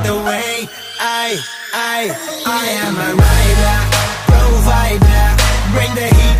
the way. I am a rider, provider, bring the heat